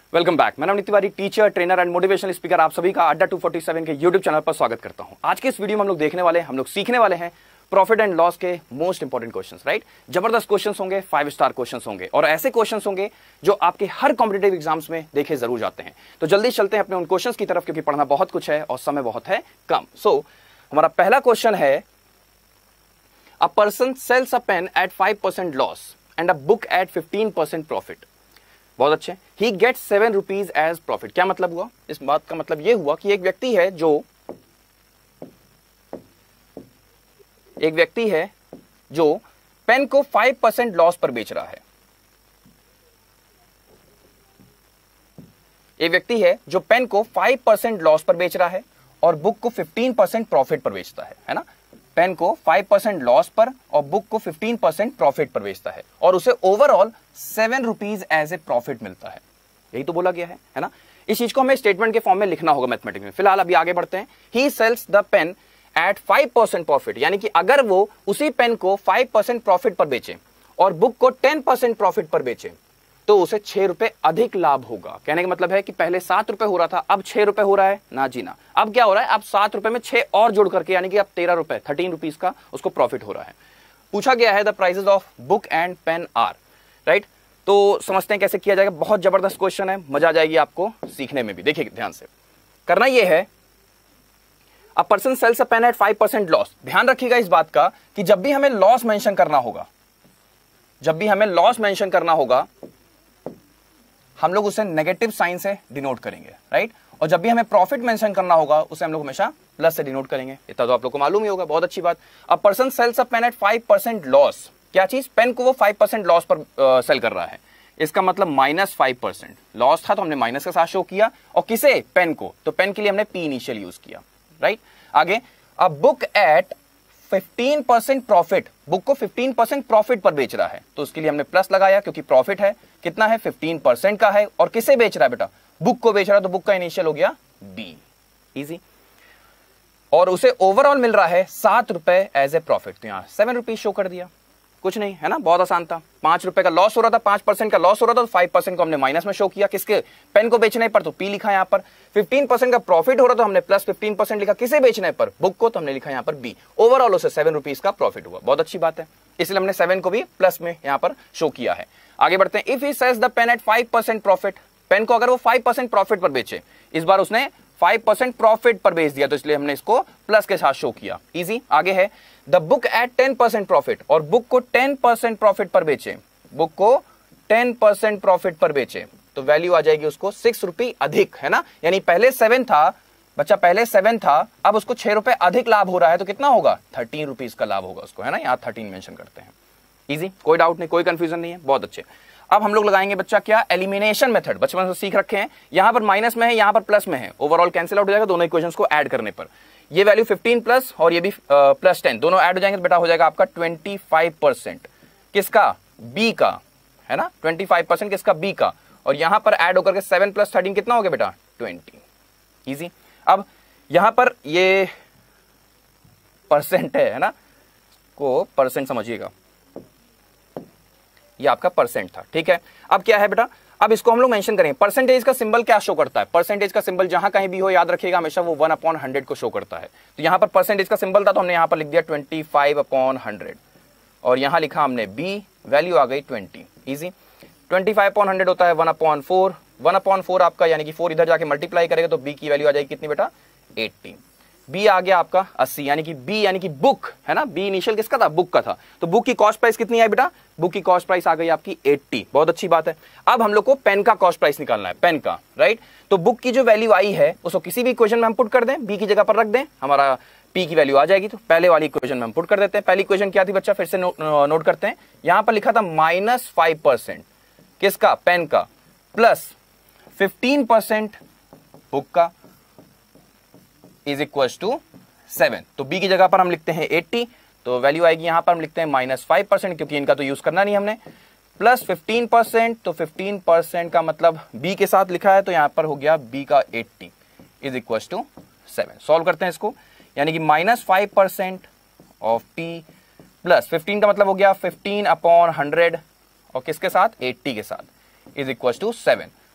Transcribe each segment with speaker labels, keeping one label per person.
Speaker 1: Welcome back. मैं Navneet Tiwari, teacher, trainer and motivational speaker, आप सभी का अड्डा 247 के यूट्यूब चैनल पर स्वागत करता हूं। आज के इस वीडियो में हम लोग सीखने वाले हैं प्रॉफिट एंड लॉस के मोस्ट इंपॉर्टेंट क्वेश्चंस, राइट। जबरदस्त क्वेश्चंस होंगे, 5 स्टार क्वेश्चंस होंगे और ऐसे क्वेश्चंस होंगे जो आपके हर कॉम्पिटिटिव एग्जाम्स में देखे जरूर जाते हैं। तो जल्दी चलते हैं अपने उन क्वेश्चंस की तरफ, क्योंकि पढ़ना बहुत कुछ है और समय बहुत है कम। हमारा पहला क्वेश्चन है, a person sells a pen at 5% loss and a book at 15% profit. बहुत अच्छे। He get 7 rupees as profit. क्या मतलब हुआ? इस बात का मतलब यह हुआ कि एक व्यक्ति है जो पेन को 5% लॉस पर बेच रहा है। एक व्यक्ति है जो पेन को 5% लॉस पर बेच रहा है और बुक को 15% प्रॉफिट पर बेचता है ना। पेन को 5% लॉस पर और बुक को 15% प्रॉफिट पर बेचता है और उसे overall 7 rupees as a profit मिलता है। यही तो बोला गया है ना। इस चीज को हमें स्टेटमेंट के फॉर्म में लिखना होगा मैथमेटिक्स में। फिलहाल अभी आगे बढ़ते हैं। He sells the pen at 5% profit, यानी कि अगर वो उसी पेन को 5% प्रॉफिट पर बेचे और बुक को 10% प्रॉफिट पर बेचे तो उसे 6 रुपए अधिक लाभ होगा। कहने का मतलब है कि पहले 7 रुपए हो रहा था, अब 6 रुपए हो रहा है ना जी ना। अब क्या हो रहा है? अब 7 रुपए में 6 और जोड़ करके, यानी कि अब 13 रुपए, 13 रुपीज का उसको प्रॉफिट हो रहा है। पूछा गया है the prices of book and pen are, right. तो समझते हैं कैसे किया जाएगा। बहुत जबरदस्त क्वेश्चन है, मजा आ जाएगी आपको सीखने में भी। देखिए ध्यान से करना यह है, a person sells a pen at 5% loss. ध्यान रखिएगा इस बात का कि जब भी हमें लॉस मेंशन करना होगा, हम लोग उसे नेगेटिव साइन से डिनोट करेंगे, राइट। और जब भी हमें प्रॉफिट मेंशन करना होगा उसे हम लोग हमेशा प्लस से डिनोट करेंगे। इतना तो आप लोग को मालूम ही होगा। बहुत अच्छी बात। A person sells a pen at 5% loss. क्या चीज? पेन को वो 5% लॉस पर सेल कर रहा है। इसका मतलब -5% लॉस था तो हमने माइनस के साथ शो किया। और किसे? पेन को। तो पेन के लिए हमने पी इनिशियल यूज किया, राइट। आगे, a book at 15% profit. Book को 15% प्रॉफिट पर बेच रहा है तो उसके लिए हमने प्लस लगाया, क्योंकि प्रॉफिट है। कितना है? 15% का है। और किसे बेच रहा है बेटा? बुक को बेच रहा है, तो बुक का इनिशियल हो गया बी। इजी। और उसे ओवरऑल मिल रहा है 7 रुपए एज ए प्रॉफिट। तो यहां 7 रुपीज शो कर दिया, कुछ नहीं है ना, बहुत आसान था। 5 रुपए का लॉस हो रहा था, 5% का लॉस हो रहा था, तो 5% को हमने माइनस में शो किया। किसके? पेन को बेचने पर, तो पी लिखा यहां पर। 15% का प्रॉफिट हो रहा था, हमने प्लस 15% लिखा। किसे बेचने पर? बुक को, तो हमने लिखा यहां पर बी। ओवरऑल उसे 7 रुपीज का प्रॉफिट हुआ। बहुत अच्छी बात है, इसलिए हमने 7 को भी प्लस में यहां पर शो किया है। आगे बढ़ते हैं। If he sells the pen at 5% profit. Pen को अगर वो 5% प्रॉफिट पर बेचे, इस बार उसने 5% प्रॉफिट पर बेच दिया, तो इसलिए हमने इसको प्लस के साथ शो किया। इजी। आगे है, द बुक एट 10% प्रॉफिट। और बुक को 10% प्रॉफिट पर बेचे, बुक को 10% प्रॉफिट पर बेचे, तो वैल्यू आ जाएगी उसको 6 रुपए अधिक, है ना। यानी पहले 7 था बच्चा, पहले 7 था, अब उसको 6 रुपए अधिक लाभ हो रहा है, तो कितना होगा? 13 रुपीज का लाभ होगा उसको, है ना। यहां 13 मेंशन करते हैं। इजी, कोई डाउट नहीं, कोई कंफ्यूजन नहीं है। बहुत अच्छे। अब हम लोग लगाएंगे बच्चा क्या? Elimination method. बचपन से सीख रखे हैं। यहां पर माइनस में है, यहां पर प्लस में है, ओवरऑल कैंसिल आउट हो जाएगा दोनों इक्वेशंस को ऐड करने पर। ये वैल्यू 15 प्लस और ये भी प्लस 10, दोनों ऐड हो जाएंगे तो बेटा हो जाएगा आपका 25%। किसका? बी का, है ना। 25% किसका? बी का। और यहां पर ऐड होकर के 7 + 13 कितना हो गया बेटा? 20। इजी। अब यहां पर ये परसेंट है ना, को परसेंट समझिएगा, ये आपका परसेंट था, ठीक है। अब क्या है बेटा? अब इसको हम लोग मेंशन करेंगे। परसेंटेज का सिंबल क्या शो करता है? परसेंटेज का सिंबल जहां कहीं भी हो, याद रखिएगा, हमेशा वो 1/100 को शो करता है। तो यहां पर परसेंटेज का सिंबल था तो हमने यहां पर लिख दिया 25/100 और यहां लिखा हमने बी, वैल्यू आ गई 20। इजी। 25/100 होता है 1/4। 1/4 आपका, यानी कि 4 इधर जाके मल्टीप्लाई करेगा तो बी की वैल्यू आ जाएगी कितनी बेटा? 80। बी आ गया आपका 80, यानी कि बी यानी कि बुक, है ना। बी इनिशियल किसका था? बुक का था। तो बुक की कॉस्ट प्राइस कितनी आई बेटा? बुक की कॉस्ट प्राइस आ गई आपकी 80। बहुत अच्छी बात है। अब हम लोग को पेन का कॉस्ट प्राइस निकालना है, पेन का, राइट। तो बुक की जो वैल्यू आई है उसको किसी भी इक्वेशन में हम पुट कर दें, बी की जगह पर रख दें, हमारा पी की वैल्यू आ जाएगी। तो पहले वाली इक्वेशन में हम पुट कर देते हैं। पहली इक्वेशन क्या थी बच्चा? फिर से नोट करते हैं। यहां पर लिखा था -5% किसका? पेन का, प्लस 15% बुक का, इज इक्वल टू 7। तो बी की जगह पर हम लिखते हैं 80, तो वैल्यू आएगी यहां पर हम लिखते हैं -5%, क्योंकि इनका तो यूज करना नहीं हमने, प्लस 15%। तो 15% का मतलब बी के साथ लिखा है, तो यहां पर हो गया बी का 80 इज इक्वल टू 7। सॉल्व करते हैं इसको, यानी कि -5% ऑफ पी प्लस 15 का मतलब हो गया 15/100 और किसके साथ? 80 के साथ, इज इक्वल टू 7।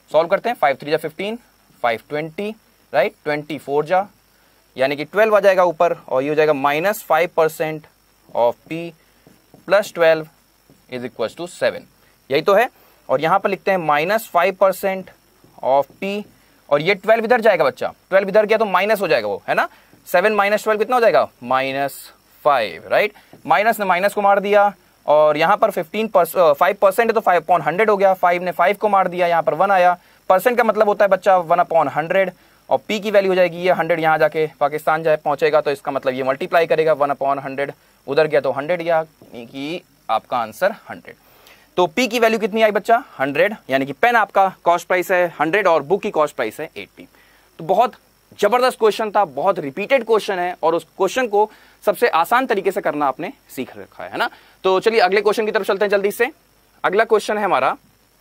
Speaker 1: सॉल्व करते हैं, 5 3 जा 15, 5 20, राइट, 24 जा यानी कि 12 आ जाएगा ऊपर, और ये हो जाएगा -5% of P plus 12 is equal to 7, यही तो है। और यहां पर लिखते हैं -5% ऑफ P, और ये 12 इधर जाएगा बच्चा, 12 इधर गया तो माइनस हो जाएगा वो, है ना, 7 - 12 कितना हो जाएगा, -5, राइट, माइनस ने माइनस को मार दिया, और यहाँ पर 5% है तो 5/100 हो गया, 5 ने 5 को मार दिया, यहाँ पर 1 आया, परसेंट का मतलब होता है बच्चा 1/100, और P की वैल्यू हो जाएगी ये 100, यहाँ जाके पाकिस्तान जाए पहुंचेगा तो इसका मतलब ये मल्टीप्लाई करेगा 1/100, उधर गया तो 100, या कि आपका आंसर 100। तो P की वैल्यू कितनी आई बच्चा, 100, यानी कि पेन आपका कॉस्ट प्राइस है 100 और बुक की कॉस्ट प्राइस है 80। तो बहुत जबरदस्त क्वेश्चन था, बहुत रिपीटेड क्वेश्चन है, और उस क्वेश्चन को सबसे आसान तरीके से करना आपने सीख रखा है ना। तो चलिए अगले क्वेश्चन की तरफ चलते हैं जल्दी से। अगला क्वेश्चन है हमारा,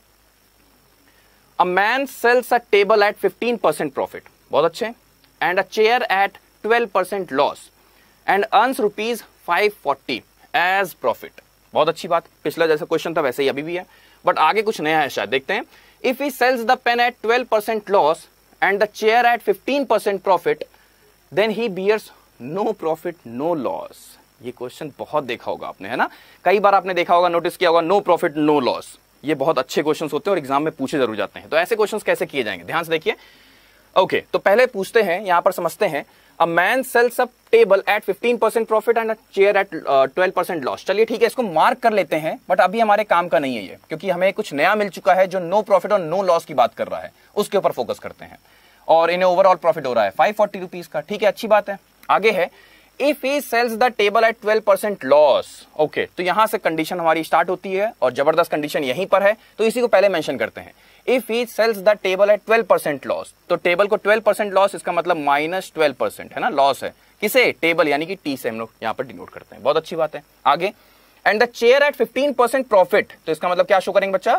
Speaker 1: a man sells a table at 15% profit, बहुत अच्छे, and a chair at 12% loss and earns ₹540 as profit, बहुत अच्छी बात, पिछला जैसा क्वेश्चन था वैसे ही अभी भी है, बट आगे कुछ नया है शायद, देखते हैं। If he sells the pen at 12% loss and the chair at 15% profit, then he bears no profit, no loss। ये क्वेश्चन बहुत देखा होगा आपने, है ना, कई बार आपने देखा होगा, नोटिस किया होगा, नो प्रॉफिट नो लॉस, ये बहुत अच्छे क्वेश्चंस होते हैं और एग्जाम में पूछे जरूर जाते हैं। तो ऐसे क्वेश्चंस कैसे किए जाएंगे, ध्यान से देखिए। ओके, तो पहले पूछते हैं, यहां पर समझते हैं, a man sells a table at 15% profit and a chair at 12% loss. चलिए ठीक है, इसको मार्क कर लेते हैं, बट अभी हमारे काम का नहीं है ये, क्योंकि हमें कुछ नया मिल चुका है जो नो प्रॉफिट और नो लॉस की बात कर रहा है, उसके ऊपर फोकस करते हैं, और इन्हें ओवरऑल प्रॉफिट हो रहा है 540 रुपीज का, ठीक है, अच्छी बात है। आगे है, if he sells the table at 12% loss. Okay, तो यहां से कंडीशन हमारी स्टार्ट होती है, और जबरदस्त कंडीशन यहीं पर है, तो इसी को पहले मेंशन करते हैं। If he sells the table at 12% loss, तो टेबल को 12% लॉस, इसका मतलब -12% है ना, लॉस है, किसे, टेबल, यानी कि T से हम लोग यहां पर डिनोट करते हैं, बहुत अच्छी बात है। आगे, and the chair at 15% profit, तो इसका मतलब क्या शो करेंगे बच्चा,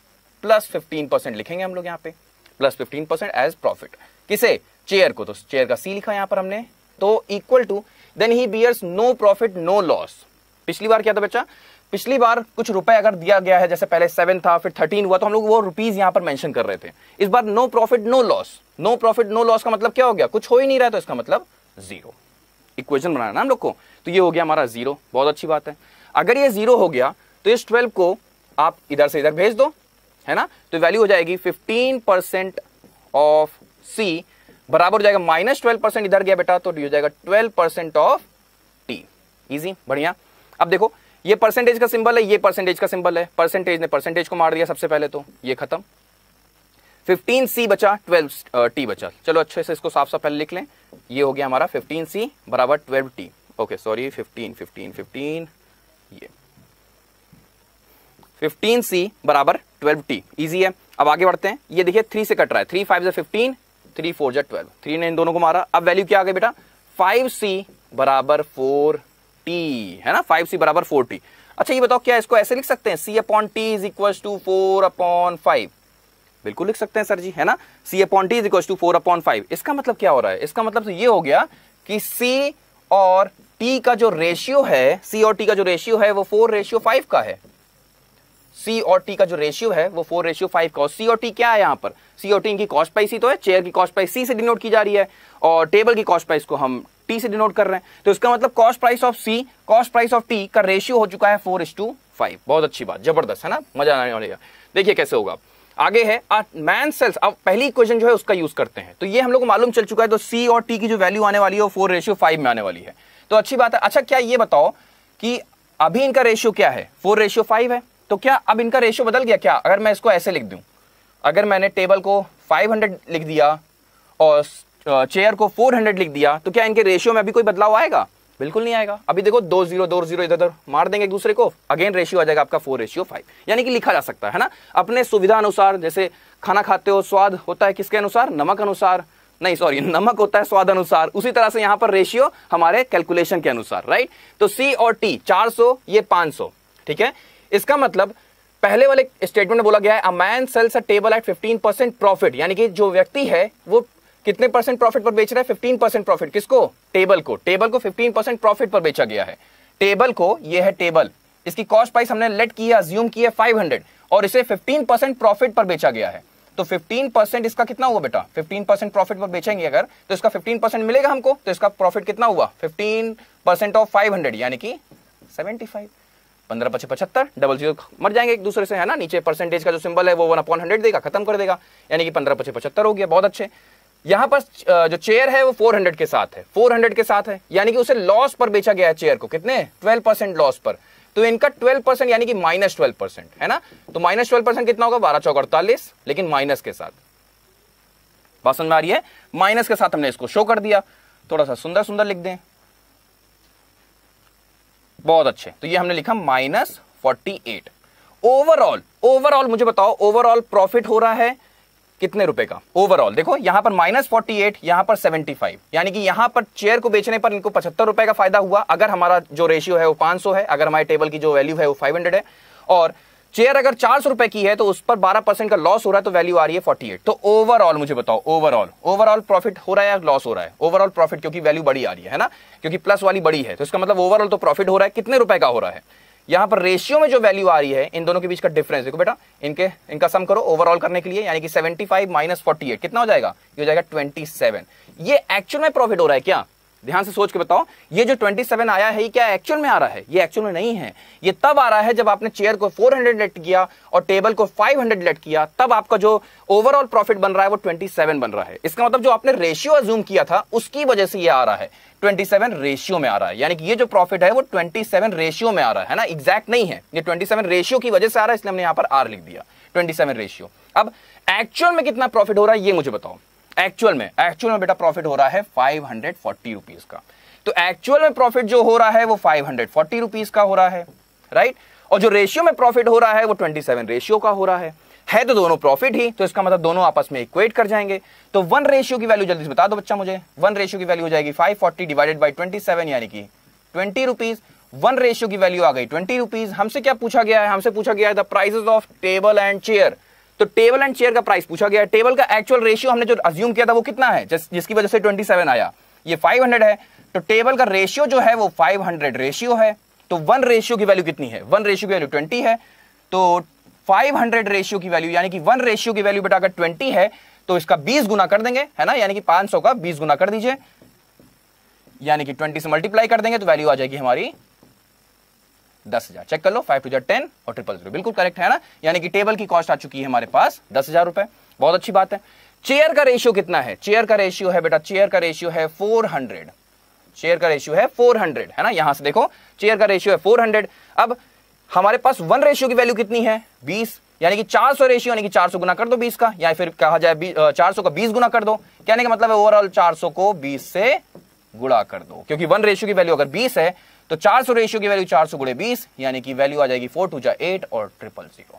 Speaker 1: +15% लिखेंगे हम लोग यहाँ पे, +15% एज प्रॉफिट, किसे, चेयर को, तो चेयर का C लिखा यहां पर हमने, तो equal to then he bears no profit no loss. पिछली बार क्या था बच्चा, पिछली बार कुछ रुपए अगर दिया गया है, जैसे पहले 7 था फिर 13 हुआ, तो हम लोग वो रुपीज यहां पर मेंशन कर रहे थे। इस बार no profit no loss, no profit no loss का मतलब क्या हो गया, कुछ हो ही नहीं रहा है, तो इसका मतलब 0। इक्वेशन बनाना ना हम लोग को, तो ये हो गया हमारा 0, बहुत अच्छी बात है। अगर ये 0 हो गया तो इस 12 को आप इधर से इधर भेज दो, है ना, तो वैल्यू हो जाएगी 15% ऑफ C बराबर हो जाएगा -12%, इधर गया बेटा तो हो जाएगा 12% ऑफ T। इजी, बढ़िया। अब देखो, ये परसेंटेज का सिंबल है, ये परसेंटेज का सिंबल है, परसेंटेज ने परसेंटेज को मार दिया सबसे पहले, तो ये खत्म, 15C बचा, 12T बचा। चलो अच्छे से इसको साफ साफ पहले लिख लें, ये हो गया हमारा 15C बराबर 12T। ओके सॉरी, 15, ये 15C बराबर 12T, इजी है। अब आगे बढ़ते हैं, ये देखिए 3 से कट रहा है, 3 5 जा 15, 3 4 जा 12, 3 ने इन दोनों को मारा। अब वैल्यू क्या आ गई बेटा, 5C बराबर 4T, है ना, 5C बराबर 4T। अच्छा ये बताओ, क्या इसको ऐसे लिख सकते हैं, C/T इज इक्वल टू 4/5? बिल्कुल लिख सकते हैं सर जी, है ना, C/T इज इक्वल टू 4/5। इसका मतलब क्या हो रहा है, इसका मतलब तो ये हो गया कि C और T का जो रेशियो है, C और T का जो रेशियो है वो 4:5 का है। C और T का जो रेशियो है वो 4:5 का, और C और T क्या है यहाँ पर, C और T इनकी कॉस्ट प्राइस ही तो है, चेयर की कॉस्ट प्राइस C से डिनोट की जा रही है, और टेबल की कॉस्ट प्राइस को हम T से डिनोट कर रहे हैं, तो इसका मतलब cost price of C cost price of T का रेशियो हो चुका है 4:5। बहुत अच्छी बात, जबरदस्त, है ना, मजा आने वाला। देखिए कैसे होगा। आगे है, मैन सेल्स, अब पहली इक्वेशन जो है उसका यूज करते हैं, तो ये हम लोग को मालूम चल चुका है, तो C और T की जो वैल्यू आने वाली है वो 4:5 में आने वाली है, तो अच्छी बात है। अच्छा क्या ये बताओ कि अभी इनका रेशियो क्या है, 4:5 है, तो क्या अब इनका रेशियो बदल गया क्या, अगर मैं इसको ऐसे लिख दूं, अगर मैंने टेबल को 500 लिख दिया और चेयर को 400 लिख दिया, तो क्या इनके रेशियो में अभी कोई बदलाव आएगा, बिल्कुल नहीं आएगा। अभी देखो 2 0 इधर उधर मार देंगे एक दूसरे को, अगेन रेशियो आ जाएगा आपका 4:5, यानी कि लिखा जा सकता है ना, अपने सुविधा अनुसार। जैसे खाना खाते हो स्वाद होता है किसके अनुसार, नमक अनुसार, नहीं सॉरी, नमक होता है स्वाद अनुसार, उसी तरह से यहां पर रेशियो हमारे कैलकुलेशन के अनुसार, राइट। तो C और T 400, ये 500, ठीक है। इसका मतलब पहले वाले स्टेटमेंट में बोला गया है, a man sells a table at 15% profit, यानी कि जो व्यक्ति है वो कितने परसेंट प्रॉफिट पर बेच रहा है, 15% प्रॉफिट, किसको, टेबल को, टेबल को 15% प्रॉफिट पर बेचा गया है। टेबल को, ये है टेबल, इसकी कॉस्ट प्राइस हमने लेट की है, अज्यूम की है 500, और इसे 15% प्रॉफिट पर बेचा गया है। तो 15% इसका कितना हुआ बेटा, 15% प्रॉफिट पर बेचेंगे अगर तो इसका 15% मिलेगा हमको, तो इसका प्रॉफिट कितना हुआ 15% ऑफ 500 यानी कि 75। 15 × 75 डबल जीरो मर जाएंगे एक दूसरे से, है ना, नीचे परसेंटेज का जो सिंबल है वो 1/100 देगा, खत्म कर देगा, यानी कि 15 × 75 हो गया। बहुत अच्छे। यहां पर जो चेयर है वो 400 के साथ है, 400 के साथ है, यानी कि उसे लॉस पर बेचा गया है चेयर को, कितने 12% लॉस पर। तो इनका 12% यानी कि -12% है ना, तो -12% कितना होगा 12 चौक 48, लेकिन माइनस के साथ। बात समझ में आ रही है, माइनस के साथ हमने इसको शो कर दिया। थोड़ा सा सुंदर सुंदर लिख दें, बहुत अच्छे। तो ये हमने लिखा -48। ओवरऑल मुझे बताओ, ओवरऑल प्रॉफिट हो रहा है कितने रुपए का ओवरऑल। देखो यहां पर -48, यहां पर 75, यानी कि यहां पर चेयर को बेचने पर इनको 75 रुपए का फायदा हुआ, अगर हमारा जो रेशियो है वो 500 है, अगर हमारे टेबल की जो वैल्यू है वो 500 है, और चेयर अगर 400 रुपए की है तो उस पर 12% का लॉस हो रहा है, तो वैल्यू आ रही है 48। तो ओवरऑल मुझे बताओ, ओवरऑल प्रॉफिट हो रहा है या लॉस हो रहा है? ओवरऑल प्रॉफिट, क्योंकि वैल्यू बड़ी आ रही है ना, क्योंकि प्लस वाली बड़ी है, तो इसका मतलब ओवरऑल तो प्रॉफिट हो रहा है। कितने रुपए का हो रहा है? यहां पर रेशियो में जो वैल्यू आ रही है इन दोनों के बीच का डिफरेंस देखो बेटा, इनका सम करो ओवरऑल करने के लिए, यानी कि 75 - 48 कितना हो जाएगा? ये हो जाएगा 27। ये एक्चुअल में प्रॉफिट हो रहा है क्या? ध्यान से सोच के बताओ, ये जो 27 आया है ये क्या एक्चुअल में आ रहा है? ये एक्चुअल में नहीं है। ये तब आ रहा है जब आपने चेयर को 400 लेट किया और टेबल को 500 लेट किया, तब आपका जो ओवरऑल प्रॉफिट बन रहा है वो 27 बन रहा है। इसका मतलब जो आपने रेशियो अज्यूम किया था उसकी वजह से ये आ रहा है, 27 रेशियो में आ रहा है, यानी कि ये जो प्रॉफिट है वो 27 रेशियो में आ रहा है ना, एग्जैक्ट नहीं है, ये 27 रेशियो की वजह से आ रहा है, इसलिए हमने यहां पर आर लिख दिया, 27 रेशियो। अब एक्चुअल में कितना प्रॉफिट हो रहा है ये मुझे बताओ। एक्चुअल में बेटा प्रॉफिट हो रहा है 540 रुपीज का। तो एक्चुअल में प्रॉफिट जो हो रहा है वो 540 रुपीज का हो रहा है, राइट। और जो रेशियो में प्रॉफिट हो रहा है वो 27 रेशियो का हो रहा है तो दोनों प्रॉफिट ही, तो इसका मतलब दोनों आपस में इक्वेट कर जाएंगे। तो 1 रेशियो की वैल्यू जल्दी से बता दो बच्चा मुझे। 1 रेशियो की वैल्यू हो जाएगी 540 डिवाइडेड बाई 27 यानी कि 20 रुपीज। 1 रेशियो की वैल्यू आ गई 20 रुपीज। हमसे क्या पूछा गया है? हमसे पूछा गया है the prices of table and chair. तो टेबल एंड चेयर का प्राइस पूछा गया है। टेबल का एक्चुअल रेशियो हमने जो अज्यूम किया था वो कितना है, जिसकी वजह से 27 आया, ये 500 है। तो टेबल का रेशियो जो है वो 500 रेशियो है। तो 1 रेशियो की वैल्यू कितनी है? 1 रेशियो की वैल्यू 20 है। तो 500 रेशियो की वैल्यू यानी कि 1 रेशियो की वैल्यू बेटा अगर 20 है तो इसका 20 गुना कर देंगे, है ना, यानी कि 500 का 20 गुना कर दीजिए, यानी कि 20 से मल्टीप्लाई कर देंगे तो वैल्यू आ जाएगी हमारी 10,000। चेक कर लो, 5 × 10 और 000 बिल्कुल करेक्ट है ना, यानी कि टेबल की कॉस्ट आ चुकी है हमारे पास 10,000 रुपए। बहुत अच्छी बात है। चेयर का रेशियो कितना है? चेयर का रेशियो है बेटा, चेयर का रेशियो है 400। चेयर का रेशियो है 400, है ना, यहां से देखो चेयर का रेशियो है 400। अब हमारे पास 1 रेशियो की वैल्यू कितनी है? 20, यानी कि 400 रेशियो, यानी कि 400 गुना कर दो 20 का, या फिर कहा जाए 400 का 20 गुना कर दो। कहने का मतलब है ओवरऑल 400 को 20 से गुणा कर दो, क्योंकि 1 रेशियो की वैल्यू अगर 20 है तो 400 रेशियो की वैल्यू 400 गुणे 20, यानी कि वैल्यू आ जाएगी 4 × 2 = 8 और 000।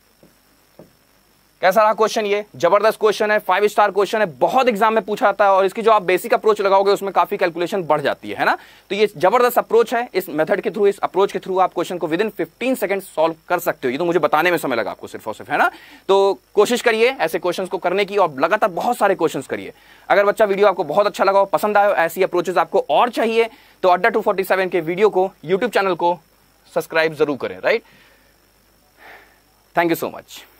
Speaker 1: कैसा रहा क्वेश्चन? ये जबरदस्त क्वेश्चन है, 5 स्टार क्वेश्चन है, बहुत एग्जाम में पूछा आता है, और इसकी जो आप बेसिक अप्रोच लगाओगे उसमें काफी कैलकुलेशन बढ़ जाती है ना। तो ये जबरदस्त अप्रोच है। इस मेथड के थ्रू, इस अप्रोच के थ्रू आप क्वेश्चन को विदिन 15 सेकंड सॉल्व कर सकते हो। ये तो मुझे बताने में समय लगा आपको सिर्फ और सिर्फ, है ना। तो कोशिश करिए ऐसे क्वेश्चन को करने की, और लगातार बहुत सारे क्वेश्चन करिए। अगर बच्चा वीडियो आपको बहुत अच्छा लगा, पसंद आया, ऐसी अप्रोचेस आपको और चाहिए, तो अड्डा 247 के वीडियो को, यूट्यूब चैनल को सब्सक्राइब जरूर करें, right. Thank you so much.